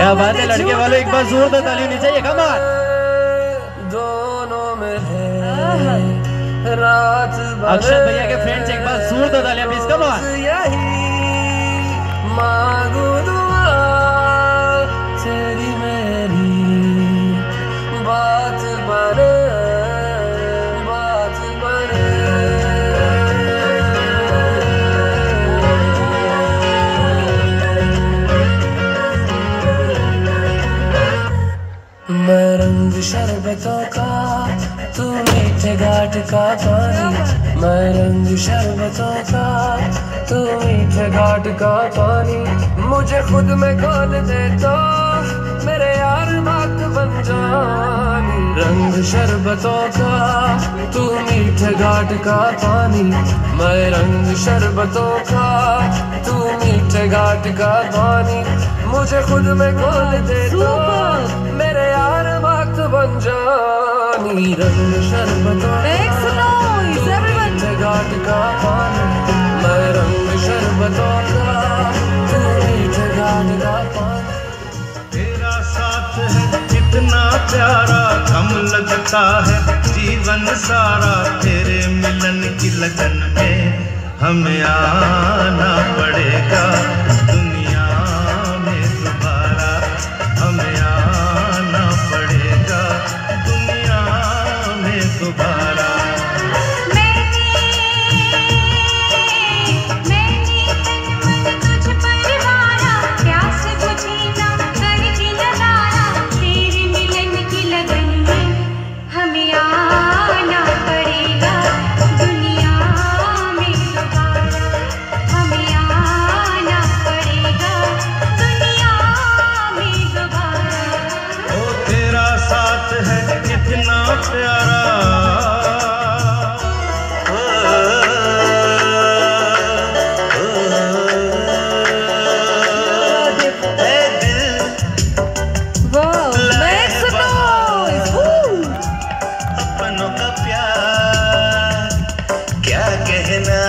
क्या बात है लड़के वालों, एक बार जोरदार ताली होनी चाहिए। Come on. दोनों में है रात अक्षत भैया के फ्रेंड्स एक बार जोरदार तालियां प्लीज। Come on. यही मांगू दुआ तेरी मेरी बात बने बात बने। मैं रंग शरबतों का तू मीठे घाट का पानी। मैं रंग शरबतों का तू मीठे घाट का पानी। मुझे खुद में खोल दे तो मेरे यार बात बन जानी। रंग शरबतों का तू मीठे घाट का पानी। मैं रंग शरबतों का तू मीठे घाट का पानी। मुझे खुद में खोल दे तो मेरे यार वक्त बन जानी। रंग शरबतों मीठे घाट का पानी। मैं रंग शरबतों का तू मीठे घाट का पानी। तेरा साथ है कितना प्यारा, कम लगता है जीवन सारा। तेरे मिलन की लगन में हमें आना पड़ेगा दुनिया में दोबारा। हमें आना पड़ेगा दुनिया में दोबारा। कहना